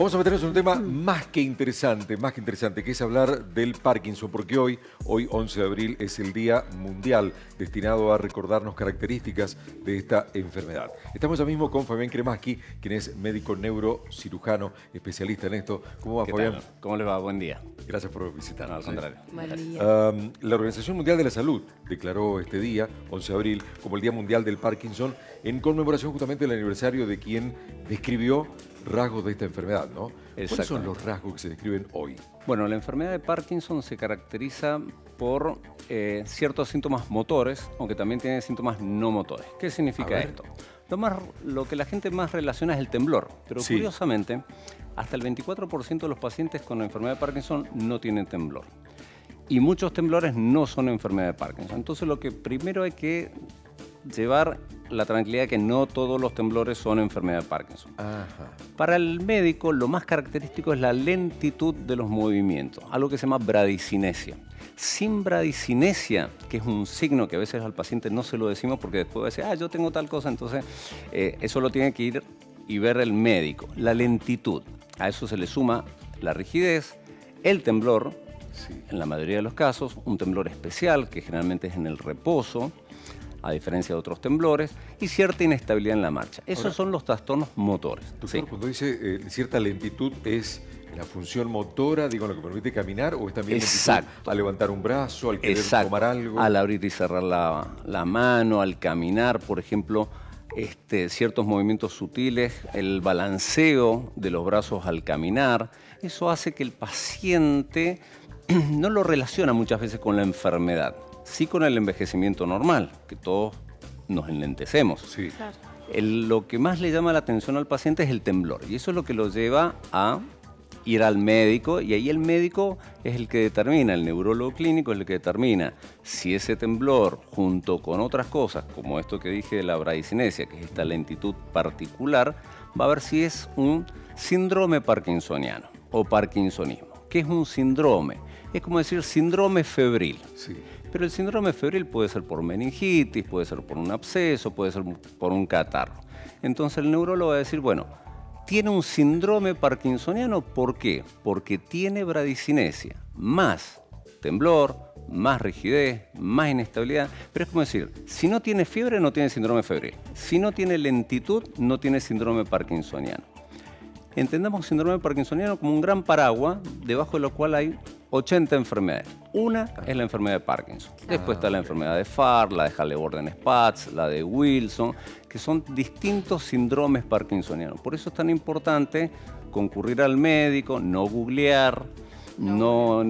Vamos a meternos en un tema más que interesante, que es hablar del Parkinson, porque hoy 11 de abril, es el Día Mundial destinado a recordarnos características de esta enfermedad. Estamos ya mismo con Fabián Kremaski, quien es médico neurocirujano, especialista en esto. ¿Cómo va, Fabián? ¿Cómo le va? Buen día. Gracias por visitarnos. No, al contrario. Buen día. La Organización Mundial de la Salud declaró este día, 11 de abril, como el Día Mundial del Parkinson, en conmemoración justamente del aniversario de quien describió rasgos de esta enfermedad, ¿no? ¿Cuáles son los rasgos que se describen hoy? Bueno, la enfermedad de Parkinson se caracteriza por ciertos síntomas motores, aunque también tiene síntomas no motores. ¿Qué significa esto? Lo que la gente más relaciona es el temblor, pero curiosamente, hasta el 24% de los pacientes con la enfermedad de Parkinson no tienen temblor. Y muchos temblores no son enfermedad de Parkinson. Entonces, lo que primero hay que llevar la tranquilidad de que no todos los temblores son enfermedad de Parkinson. Ajá. Para el médico, lo más característico es la lentitud de los movimientos, algo que se llama bradicinesia. Sin bradicinesia, que es un signo que a veces al paciente no se lo decimos porque después va a decir, yo tengo tal cosa, entonces eso lo tiene que ir y ver el médico. La lentitud, a eso se le suma la rigidez, el temblor, en la mayoría de los casos, un temblor especial, que generalmente es en el reposo, a diferencia de otros temblores, y cierta inestabilidad en la marcha. Esos son los trastornos motores. Doctor, cuando dice cierta lentitud, ¿es la función motora, digo, lo que permite caminar, o es también lentitud al levantar un brazo, al querer tomar algo? Al abrir y cerrar la mano, al caminar, por ejemplo, ciertos movimientos sutiles, el balanceo de los brazos al caminar. Eso hace que el paciente no lo relaciona muchas veces con la enfermedad. Sí con el envejecimiento normal, que todos nos enlentecemos. Sí. Claro. Lo que más le llama la atención al paciente es el temblor, y eso es lo que lo lleva a ir al médico, y ahí el médico es el que determina, el neurólogo clínico es el que determina si ese temblor, junto con otras cosas, como esto que dije de la bradicinesia, que es esta lentitud particular, va a ver si es un síndrome parkinsoniano o parkinsonismo. ¿Qué es un síndrome? Es como decir síndrome febril. Sí. Pero el síndrome febril puede ser por meningitis, puede ser por un absceso, puede ser por un catarro. Entonces el neurólogo va a decir, bueno, tiene un síndrome parkinsoniano, ¿por qué? Porque tiene bradicinesia, más temblor, más rigidez, más inestabilidad. Pero es como decir, si no tiene fiebre, no tiene síndrome febril. Si no tiene lentitud, no tiene síndrome parkinsoniano. Entendamos síndrome parkinsoniano como un gran paraguas, debajo de lo cual hay 80 enfermedades. Una es la enfermedad de Parkinson. Después está la enfermedad de Farr, la de Halle-Borden-Spatz, la de Wilson, que son distintos síndromes parkinsonianos. Por eso es tan importante concurrir al médico, no googlear, no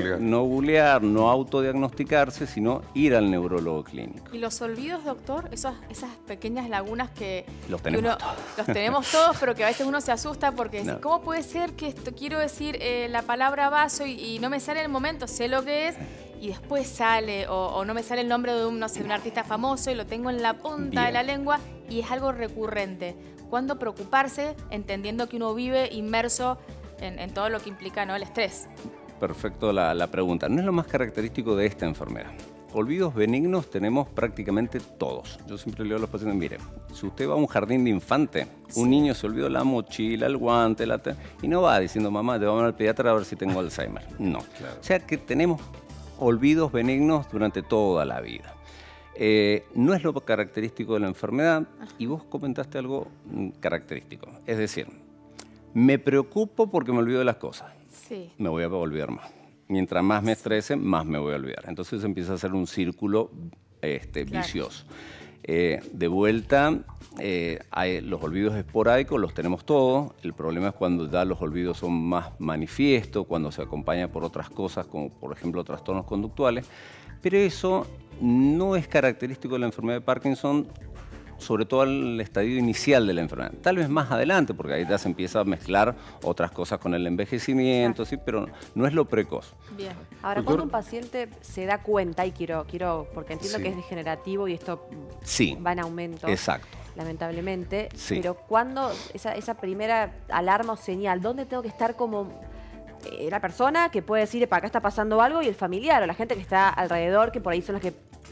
autodiagnosticarse, sino ir al neurólogo clínico. ¿Y los olvidos, doctor? Esas pequeñas lagunas que los tenemos todos. Los tenemos todos, pero que a veces uno se asusta porque dice, ¿cómo puede ser que quiero decir la palabra vaso y no me sale en el momento? Sé lo que es y después sale, o no me sale el nombre de un artista famoso y lo tengo en la punta de la lengua y es algo recurrente. ¿Cuándo preocuparse entendiendo que uno vive inmerso en todo lo que implica, ¿no?, el estrés? Perfecto la pregunta. No es lo más característico de esta enfermedad. Olvidos benignos tenemos prácticamente todos. Yo siempre le digo a los pacientes, mire, si usted va a un jardín de infante, un niño se olvidó la mochila, el guante, y no va diciendo, mamá, llevamos al pediatra a ver si tengo Alzheimer. No. Claro. O sea que tenemos olvidos benignos durante toda la vida. No es lo característico de la enfermedad, y vos comentaste algo característico. Es decir, me preocupo porque me olvido de las cosas. Sí. Me voy a olvidar más. Mientras más me estrese, más me voy a olvidar. Entonces empieza a ser un círculo vicioso. De vuelta, los olvidos esporádicos los tenemos todos. El problema es cuando ya los olvidos son más manifiestos, cuando se acompaña por otras cosas, como por ejemplo trastornos conductuales. Pero eso no es característico de la enfermedad de Parkinson, sobre todo al estadio inicial de la enfermedad. Tal vez más adelante, porque ahí ya se empieza a mezclar otras cosas con el envejecimiento, sí, pero no es lo precoz. Bien. Ahora, cuando un paciente se da cuenta, y quiero porque entiendo que es degenerativo y esto va en aumento, lamentablemente, pero cuando esa primera alarma o señal, ¿dónde tengo que estar como la persona que puede decir, acá está pasando algo, y el familiar o la gente que está alrededor, que por ahí son los que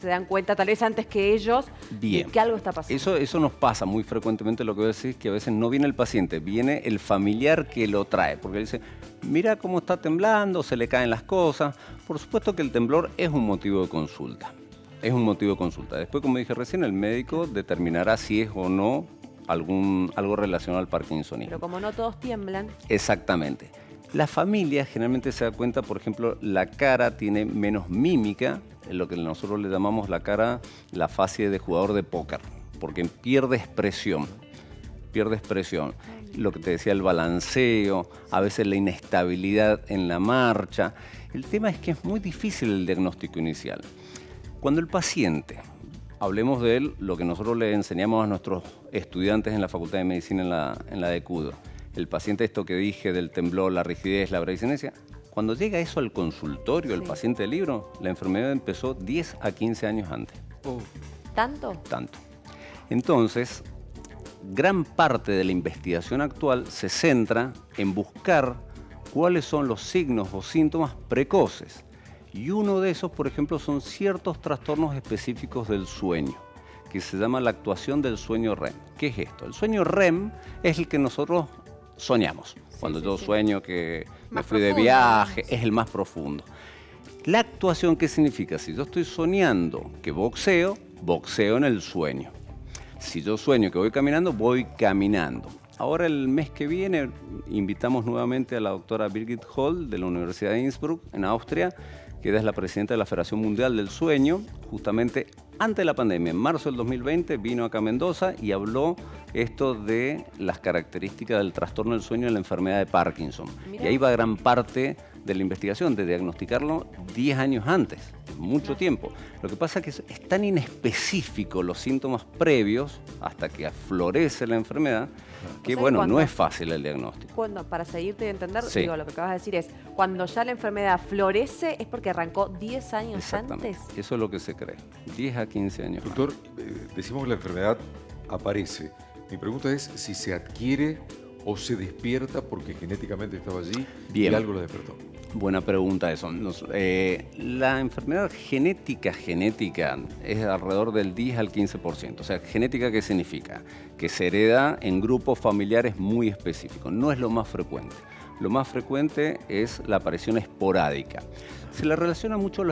se dan cuenta, tal vez antes que ellos, de que algo está pasando. Eso nos pasa muy frecuentemente, lo que voy a decir, que a veces no viene el paciente, viene el familiar que lo trae, porque dice, mira cómo está temblando, se le caen las cosas. Por supuesto que el temblor es un motivo de consulta. Es un motivo de consulta. Después, como dije recién, el médico determinará si es o no algo relacionado al parkinsonismo. Pero como no todos tiemblan. Exactamente. La familia generalmente se da cuenta, por ejemplo, la cara tiene menos mímica, lo que nosotros le llamamos la cara, la fase de jugador de póker, porque pierde expresión. Pierde expresión. Lo que te decía, el balanceo, a veces la inestabilidad en la marcha. El tema es que es muy difícil el diagnóstico inicial. Cuando el paciente, hablemos de él, lo que nosotros le enseñamos a nuestros estudiantes en la Facultad de Medicina en la de Cudo, el paciente, esto que dije del temblor, la rigidez, la bradicinesia, cuando llega eso al consultorio, el paciente del libro, la enfermedad empezó 10 a 15 años antes. ¿Tanto? Tanto. Entonces, gran parte de la investigación actual se centra en buscar cuáles son los signos o síntomas precoces. Y uno de esos, por ejemplo, son ciertos trastornos específicos del sueño, que se llama la actuación del sueño REM. ¿Qué es esto? El sueño REM es el que nosotros soñamos. Cuando yo sueño que me fui de viaje, es el más profundo. La actuación, ¿qué significa? Si yo estoy soñando que boxeo, boxeo en el sueño. Si yo sueño que voy caminando, voy caminando. Ahora el mes que viene invitamos nuevamente a la doctora Birgit Hall de la Universidad de Innsbruck, en Austria, que ella es la presidenta de la Federación Mundial del Sueño. Justamente antes de la pandemia, en marzo del 2020, vino acá a Mendoza y habló esto de las características del trastorno del sueño en la enfermedad de Parkinson. Mirá. Y ahí va gran parte de la investigación, de diagnosticarlo 10 años antes, mucho tiempo. Lo que pasa es que es tan inespecífico los síntomas previos hasta que aflorece la enfermedad, que bueno, no es fácil el diagnóstico. Cuando, para seguirte y entender, digo, lo que acabas de decir es, cuando ya la enfermedad florece, ¿es porque arrancó 10 años antes? Eso es lo que se cree, 10 a 15 años. Doctor, decimos que la enfermedad aparece. Mi pregunta es si se adquiere o se despierta porque genéticamente estaba allí y algo lo despertó. Buena pregunta eso. La enfermedad genética es alrededor del 10 al 15%. O sea, ¿genética qué significa? Que se hereda en grupos familiares muy específicos. No es lo más frecuente. Lo más frecuente es la aparición esporádica. Se le relaciona mucho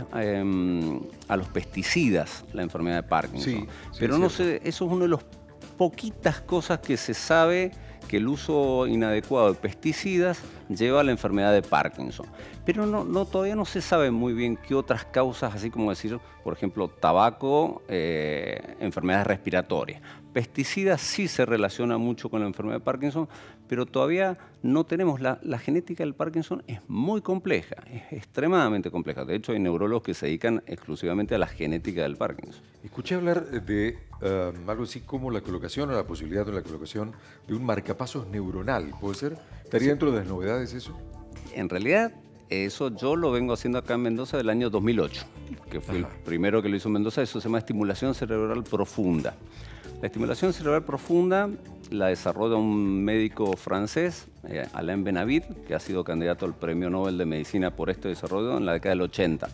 a los pesticidas, la enfermedad de Parkinson. Pero no sé, eso es una de las poquitas cosas que se sabe, que el uso inadecuado de pesticidas lleva a la enfermedad de Parkinson. Pero todavía no se sabe muy bien qué otras causas, así como decir, por ejemplo, tabaco, enfermedades respiratorias. Pesticidas sí se relaciona mucho con la enfermedad de Parkinson, pero todavía no tenemos. La genética del Parkinson es muy compleja, es extremadamente compleja. De hecho, hay neurólogos que se dedican exclusivamente a la genética del Parkinson. Escuché hablar de algo así como la colocación o la posibilidad de la colocación de un marcapasos neuronal, ¿puede ser? ¿Estaría dentro de las novedades eso? En realidad, eso yo lo vengo haciendo acá en Mendoza del año 2008, que fue el primero que lo hizo en Mendoza. Eso se llama estimulación cerebral profunda. La estimulación cerebral profunda la desarrolla un médico francés, Alain Benavid, que ha sido candidato al Premio Nobel de Medicina por este desarrollo en la década del 80.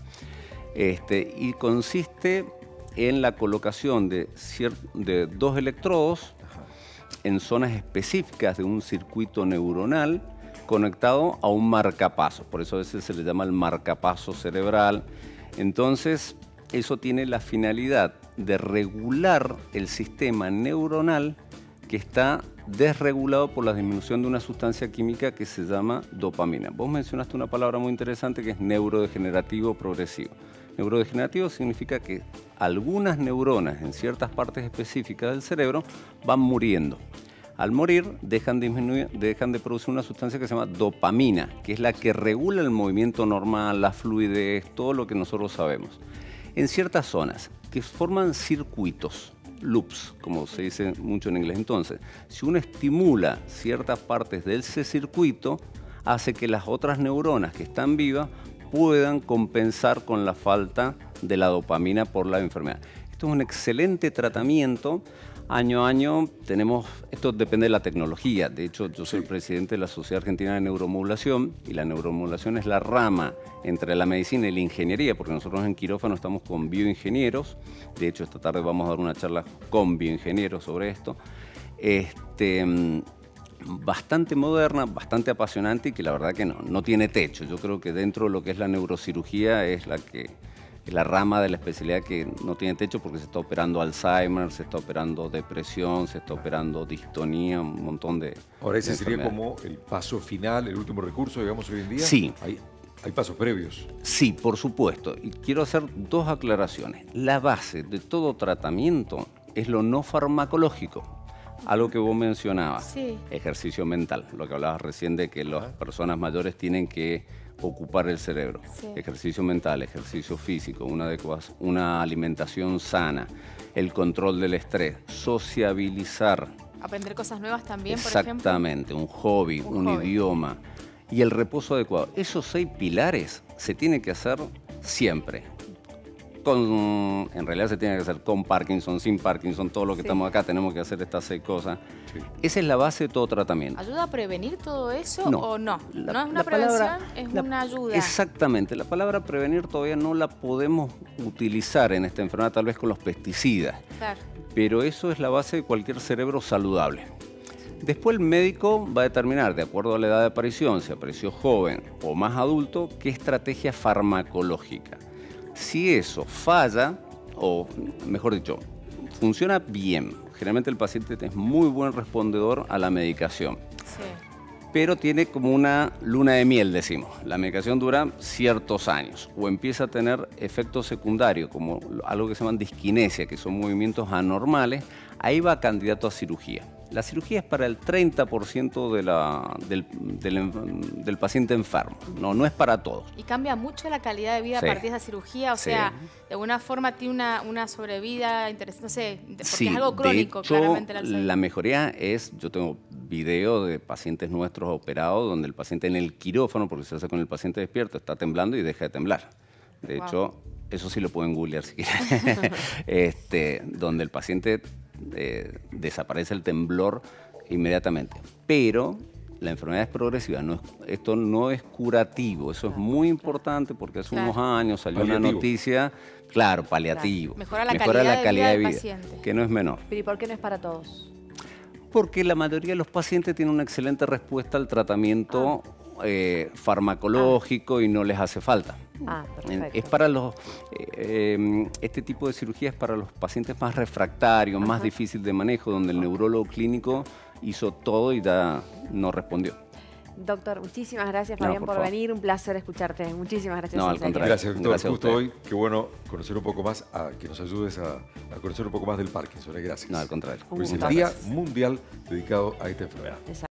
Y consiste en la colocación de 2 electrodos en zonas específicas de un circuito neuronal conectado a un marcapasos. Por eso a veces se le llama el marcapasos cerebral. Entonces, eso tiene la finalidad de regular el sistema neuronal que está desregulado por la disminución de una sustancia química que se llama dopamina. Vos mencionaste una palabra muy interesante que es neurodegenerativo progresivo. Neurodegenerativo significa que algunas neuronas en ciertas partes específicas del cerebro van muriendo. Al morir dejan de producir una sustancia que se llama dopamina, que es la que regula el movimiento normal, la fluidez, todo lo que nosotros sabemos. En ciertas zonas que forman circuitos, loops, como se dice mucho en inglés. Entonces, si uno estimula ciertas partes de ese circuito, hace que las otras neuronas que están vivas puedan compensar con la falta de la dopamina por la enfermedad. Esto es un excelente tratamiento. Año a año tenemos, esto depende de la tecnología. De hecho, yo soy el presidente de la Sociedad Argentina de Neuromodulación y la neuromodulación es la rama entre la medicina y la ingeniería, porque nosotros en quirófano estamos con bioingenieros. De hecho, esta tarde vamos a dar una charla con bioingenieros sobre esto. Bastante moderna, bastante apasionante y que la verdad que no tiene techo. Yo creo que dentro de lo que es la neurocirugía es la rama de la especialidad que no tiene techo porque se está operando Alzheimer, se está operando depresión, se está operando distonía, un montón de Ahora ese sería como el paso final, el último recurso, digamos, hoy en día. Sí. Hay pasos previos. Sí, por supuesto. Y quiero hacer dos aclaraciones. La base de todo tratamiento es lo no farmacológico. Algo que vos mencionabas, sí. Ejercicio mental, lo que hablabas recién de que las personas mayores tienen que ocupar el cerebro. Sí. Ejercicio mental, ejercicio físico, una alimentación sana, el control del estrés, sociabilizar. Aprender cosas nuevas también, por ejemplo. Exactamente, un hobby, un idioma y el reposo adecuado. Esos 6 pilares se tienen que hacer siempre. En realidad se tiene que hacer con Parkinson, sin Parkinson, todo lo que estamos acá tenemos que hacer estas 6 cosas. Sí. Esa es la base de todo tratamiento. ¿Ayuda a prevenir todo eso o no? No es una prevención, es una ayuda. Exactamente. La palabra prevenir todavía no la podemos utilizar en esta enfermedad, tal vez con los pesticidas. Claro. Pero eso es la base de cualquier cerebro saludable. Después el médico va a determinar, de acuerdo a la edad de aparición, si apareció joven o más adulto, qué estrategia farmacológica. Si eso falla, o mejor dicho, funciona bien, generalmente el paciente es muy buen respondedor a la medicación. Sí. Pero tiene como una luna de miel, decimos. La medicación dura ciertos años o empieza a tener efectos secundarios, como algo que se llama disquinesia, que son movimientos anormales, ahí va candidato a cirugía. La cirugía es para el 30% del paciente enfermo, no es para todos. ¿Y cambia mucho la calidad de vida a partir de esa cirugía? O sea, de alguna forma tiene una sobrevida interesante, no sé, porque es algo crónico, de hecho, claramente. La mejoría es, yo tengo video de pacientes nuestros operados donde el paciente en el quirófano, porque se hace con el paciente despierto, está temblando y deja de temblar. De hecho, eso sí lo pueden googlear si quieren, donde el paciente desaparece el temblor inmediatamente. Pero la enfermedad es progresiva, esto no es curativo, eso es muy importante porque hace unos años salió una noticia, claro, paliativo. Mejora la calidad de vida, que no es menor. ¿Pero y por qué no es para todos? Porque la mayoría de los pacientes tienen una excelente respuesta al tratamiento farmacológico y no les hace falta. Es para este tipo de cirugía es para los pacientes más refractarios, más difícil de manejo, donde el neurólogo clínico hizo todo y no respondió. Doctor, muchísimas gracias, Fabián, por venir. Un placer escucharte. Muchísimas gracias. No, al contrario. Gracias, doctor. Gracias justo hoy. Qué bueno conocer un poco más, que nos ayudes a conocer un poco más del Parkinson. Gracias. No, al contrario. Pues el Día Mundial dedicado a esta enfermedad.